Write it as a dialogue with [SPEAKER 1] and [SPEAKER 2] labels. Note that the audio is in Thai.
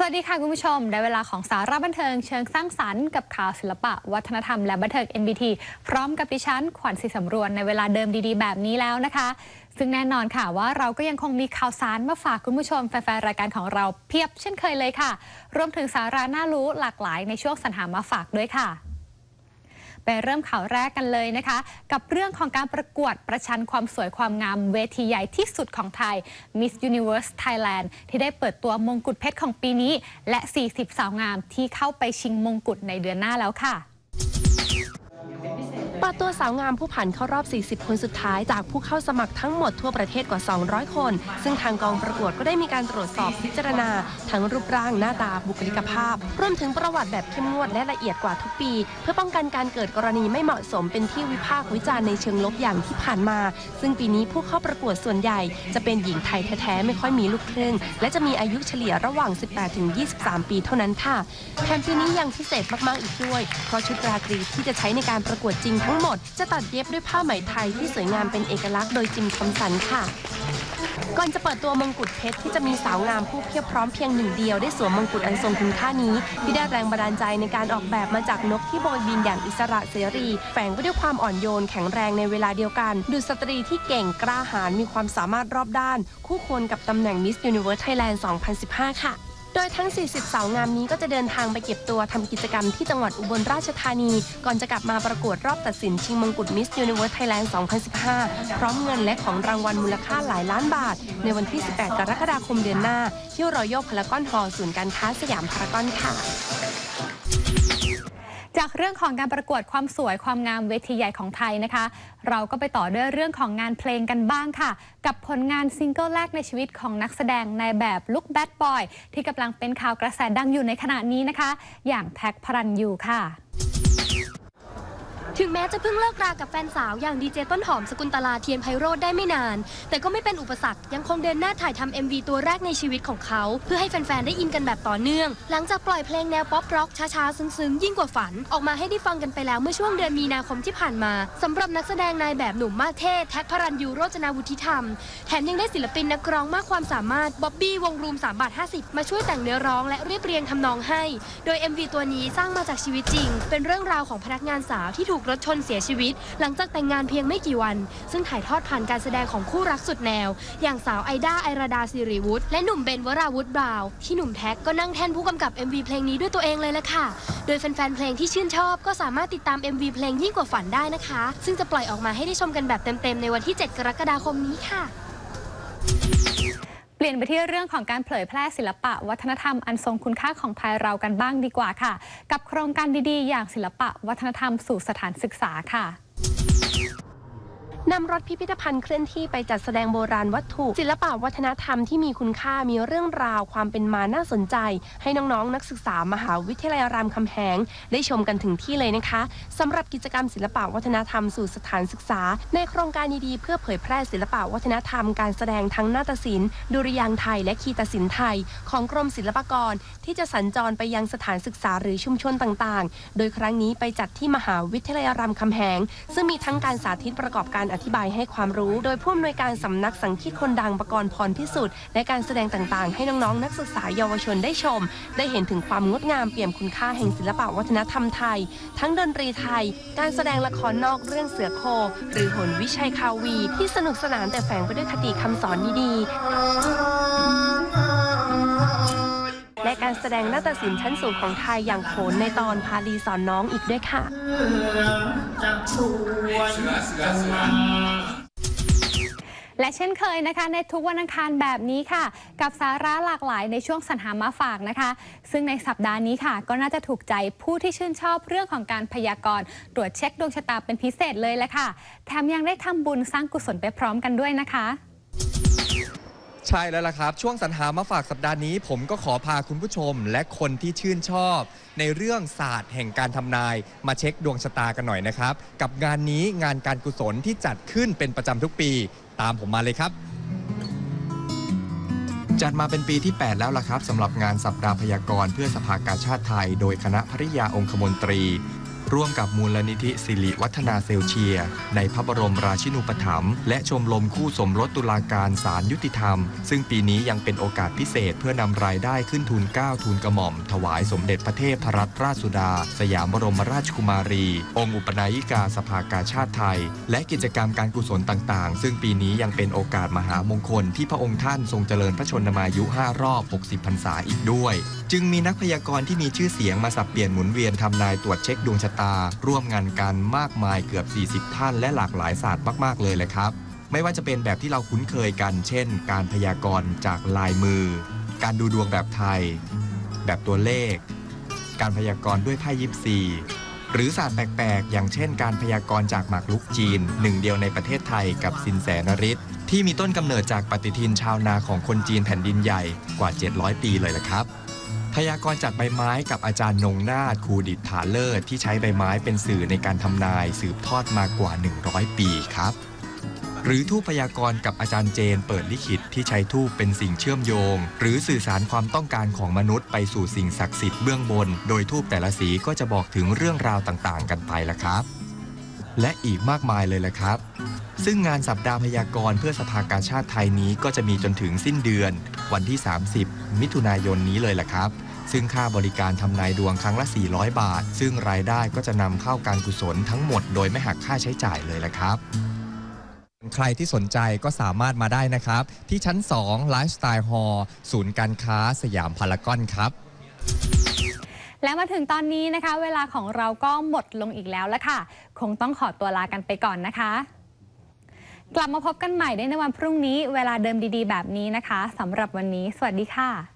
[SPEAKER 1] วัสดีค่ะคุณผู้ชมได้เวลาของสาระบันเทิงเชิงสร้างสรรค์กับข่าวศิลปะวัฒนธรรมและบันเทิง NBT พร้อมกับดิฉันขวัญศรีสำรวนในเวลาเดิมดีๆแบบนี้แล้วนะคะซึ่งแน่นอนค่ะว่าเราก็ยังคงมีข่าวสารมาฝากคุณผู้ชมแฟนๆรายการของเราเพียบเช่นเคยเลยค่ะรวมถึงสาระน่ารู้หลากหลายในช่วงสรรหามาฝากด้วยค่ะไปเริ่มข่าวแรกกันเลยนะคะกับเรื่องของการประกวดประชันความสวยความงามเวทีใหญ่ที่สุดของไทย Miss Universe Thailand ที่ได้เปิดตัวมงกุฎเพชรของปีนี้และ 40 สาวงามที่เข้าไปชิงมงกุฎในเดือนหน้าแล้วค่ะ
[SPEAKER 2] เปิดตัวสาวงามผู้ผ่านเข้ารอบ 40 คนสุดท้ายจากผู้เข้าสมัครทั้งหมดทั่วประเทศกว่า 200 คน ซึ่งทางกองประกวดก็ได้มีการตรวจสอบพิจารณาทั้งรูปร่างหน้าตาบุคลิกภาพรวมถึงประวัติแบบเข้มงวดและละเอียดกว่าทุกปีเพื่อป้องกันการเกิดกรณีไม่เหมาะสมเป็นที่วิพากษ์วิจารณ์ในเชิงลบอย่างที่ผ่านมาซึ่งปีนี้ผู้เข้าประกวดส่วนใหญ่จะเป็นหญิงไทยแท้ๆไม่ค่อยมีลูกครึ่งและจะมีอายุเฉลี่ยระหว่าง 18-23 ปีเท่านั้นค่ะแถมปีนี้ยังพิเศษมากๆอีกด้วยเพราะชุดราตรีที่จะใช้ในการประกวดจริงทั้งหมดจะตัดเย็บด้วยผ้าไหมไทยที่สวยงามเป็นเอกลักษณ์โดยจิมทอมสันค่ะก่อนจะเปิดตัวมงกุฎเพชรที่จะมีสาวงามผู้เพียบพร้อมเพียงหนึ่งเดียวได้สวมมงกุฎอันทรงคุณค่านี้ที่ได้แรงบันดาลใจในการออกแบบมาจากนกที่โบยบินอย่างอิสระเสรีแฝงไปด้วยความอ่อนโยนแข็งแรงในเวลาเดียวกันดูสตรีที่เก่งกล้าหาญมีความสามารถรอบด้านคู่ควรกับตำแหน่ง Miss Universe Thailand 2015 ค่ะโดยทั้ง 40 สาวงามนี้ก็จะเดินทางไปเก็บตัวทำกิจกรรมที่จังหวัดอุบลราชธานีก่อนจะกลับมาประกวดรอบตัดสินชิงมงกุฎ Miss Universe Thailand 2015 พร้อมเงินและของรางวัลมูลค่าหลายล้านบาทในวันที่ 18 กรกฎาคมเดือนหน้าที่รอยัลพารากอนฮอลล์ศูนย์การค้าสยามพารากอนค่ะ
[SPEAKER 1] จากเรื่องของการประกวดความสวยความงามเวทีใหญ่ของไทยนะคะเราก็ไปต่อด้วยเรื่องของงานเพลงกันบ้างค่ะกับผลงานซิงเกิลแรกในชีวิตของนักแสดงในแบบลุคแบดบอยที่กำลังเป็นข่าวกระแสดังอยู่ในขณะนี้นะคะอย่างแท็กพระรันยูค่ะ
[SPEAKER 3] ถึงแม้จะเพิ่งเลิกรากับแฟนสาวอย่างดีเจต้นหอมสกุลตลาเทียนไพโรจน์ได้ไม่นานแต่ก็ไม่เป็นอุปสรรคยังคงเดินหน้าถ่ายทำ MV ตัวแรกในชีวิตของเขาเพื่อให้แฟนๆได้อินกันแบบต่อเนื่องหลังจากปล่อยเพลงแนวป๊อปร็อกช้าๆซึ้งๆยิ่งกว่าฝันออกมาให้ได้ฟังกันไปแล้วเมื่อช่วงเดือนมีนาคมที่ผ่านมาสำหรับนักแสดงนายแบบหนุ่มมาเท่แท็กพระรันยูโรจนาวุฒิธรรมแถมยังได้ศิลปินนักร้องมากความสามารถบ๊อบบี้วงรูม3.50 มาช่วยแต่งเนื้อร้องและเรียบเรียงทำนองให้โดย MV ตัวนี้สร้างมาจากชีวิตจริงเป็นเรื่องราวของพนักงานสาวที่ถูกรถชนเสียชีวิตหลังจากแต่งงานเพียงไม่กี่วันซึ่งถ่ายทอดผ่านการแสดงของคู่รักสุดแนวอย่างสาวไอด้าไอราดาสิริวุฒิและหนุ่มเบนวราวุฒิบราวน์ที่หนุ่มแท็กก็นั่งแท่นผู้กำกับ MV เพลงนี้ด้วยตัวเองเลยละค่ะโดยแฟนๆเพลงที่ชื่นชอบก็สามารถติดตาม MV เพลงยิ่งกว่าฝันได้นะคะซึ่งจะปล่อยออกมาให้ได้ชมกันแบบเต็มๆในวันที่ 7 กรกฎาคมนี้ค่ะ
[SPEAKER 1] เปลี่ยนไปที่เรื่องของการเผยแพร่ศิลปะวัฒนธรรมอันทรงคุณค่าของไทยเรากันบ้างดีกว่าค่ะกับโครงการดีๆอย่างศิลปะวัฒนธรรมสู่สถานศึกษาค่ะ
[SPEAKER 2] นำรถพิพิธภัณฑ์เคลื่อนที่ไปจัดแสดงโบราณวัตถุศิลปะวัฒนธรรมที่มีคุณค่ามีเรื่องราวความเป็นมาน่าสนใจให้น้องๆนักศึกษามหาวิทยาลัยรามคำแหงได้ชมกันถึงที่เลยนะคะสำหรับกิจกรรมศิลปะวัฒนธรรมสู่สถานศึกษาในโครงการดีๆเพื่อเผยแพร่ศิลปะวัฒนธรรมการแสดงทั้งนาฏศิลป์ดุริยางค์ไทยและคีตศิลป์ไทยของกรมศิลปากรที่จะสัญจรไปยังสถานศึกษาหรือชุมชนต่างๆโดยครั้งนี้ไปจัดที่มหาวิทยาลัยรามคำแหงซึ่งมีทั้งการสาธิตประกอบการอธิบายให้ความรู้โดยผู้อำนวยการสำนักสังคีตคนดังประกรณ์พรพิสุทธิ์และการแสดงต่างๆให้น้องๆนักศึกษาเยาวชนได้ชมได้เห็นถึงความงดงามเปี่ยมคุณค่าแห่งศิลปะวัฒนธรรมไทยทั้งดนตรีไทยการแสดงละครนอกเรื่องเสือโคหรือโหนวิชัยคาวีที่สนุกสนานแต่แฝงไปด้วยคติคำสอนดีๆและการแสดงนาฏศิลป์ชั้นสูงของไทยอย่างโขนในตอนพาลีสอนน้องอีกด้วยค่ะ
[SPEAKER 1] และเช่นเคยนะคะในทุกวันอังคารแบบนี้ค่ะกับสาระหลากหลายในช่วงสรรหามาฝากนะคะซึ่งในสัปดาห์นี้ค่ะก็น่าจะถูกใจผู้ที่ชื่นชอบเรื่องของการพยากรณ์ตรวจเช็คดวงชะตาเป็นพิเศษเลยแหละค่ะแถมยังได้ทำบุญสร้างกุศลไปพร้อมกันด้วยนะคะ
[SPEAKER 4] ใช่แล้วล่ะครับช่วงสรรหามาฝากสัปดาห์นี้ผมก็ขอพาคุณผู้ชมและคนที่ชื่นชอบในเรื่องศาสตร์แห่งการทำนายมาเช็คดวงชะตากันหน่อยนะครับกับงานนี้งานการกุศลที่จัดขึ้นเป็นประจำทุกปีตามผมมาเลยครับจัดมาเป็นปีที่ 8 แล้วล่ะครับสำหรับงานสัปดาห์พยากรณ์เพื่อสภากาชาดไทยโดยคณะภริยาองคมนตรีร่วมกับมูลนิธิสิริวัฒนาเซลเชียในพระบรมราชินูปถัมภ์และชมรมคู่สมรสตุลาการศาลยุติธรรมซึ่งปีนี้ยังเป็นโอกาสพิเศษเพื่อนำรายได้ขึ้นทุนเกล้าทูลกระหม่อมถวายสมเด็จพระเทพรัตนราชสุดาสยามบรมราชกุมารีองค์อุปนายิกาสภากาชาติไทยและกิจกรรมการกุศลต่างๆซึ่งปีนี้ยังเป็นโอกาสมหามงคลที่พระองค์ท่านทรงเจริญพระชนมายุ5รอบ60พรรษาอีกด้วยจึงมีนักพยากรณ์ที่มีชื่อเสียงมาสับเปลี่ยนหมุนเวียนทำนายตรวจเช็คดวงชะตาร่วมงานกันมากมายเกือบ40ท่านและหลากหลายศาสตร์มากๆเลยแหละครับไม่ว่าจะเป็นแบบที่เราคุ้นเคยกันเช่นการพยากรณ์จากลายมือการดูดวงแบบไทยแบบตัวเลขการพยากรณ์ด้วยไพ่ยิปซีหรือศาสตร์แปลกๆอย่างเช่นการพยากรณ์จากหมากรุกจีนหนึ่งเดียวในประเทศไทยกับสินแสนฤทธิ์ที่มีต้นกำเนิดจากปฏิทินชาวนาของคนจีนแผ่นดินใหญ่กว่า700ปีเลยล่ะครับพยากรณ์จากใบไม้กับอาจารย์นงนาถครูดิษฐาเลิศที่ใช้ใบไม้เป็นสื่อในการทำนายสืบทอดมากว่า100ปีครับหรือทูปพยากรณ์กับอาจารย์เจนเปิดลิขิตที่ใช้ทูปเป็นสิ่งเชื่อมโยงหรือสื่อสารความต้องการของมนุษย์ไปสู่สิ่งศักดิ์สิทธิ์เบื้องบนโดยทูปแต่ละสีก็จะบอกถึงเรื่องราวต่างๆกันไปละครับและอีกมากมายเลยละครับซึ่งงานสัปดาห์พยากรณ์เพื่อสภากาชาติไทยนี้ก็จะมีจนถึงสิ้นเดือนวันที่30มิถุนายนนี้เลยละครับซึ่งค่าบริการทำนายดวงครั้งละ400 บาทซึ่งรายได้ก็จะนำเข้าการกุศลทั้งหมดโดยไม่หักค่าใช้จ่ายเลยละครับใครที่สนใจก็สามารถมาได้นะครับที่ชั้น2ไลฟ์สไตล์ฮอลล์ศูนย์การค้าสยามพารากอนครับ
[SPEAKER 1] และมาถึงตอนนี้นะคะเวลาของเราก็หมดลงอีกแล้วละค่ะคงต้องขอตัวลากันไปก่อนนะคะกลับมาพบกันใหม่ได้ในวันพรุ่งนี้เวลาเดิมดีๆแบบนี้นะคะสำหรับวันนี้สวัสดีค่ะ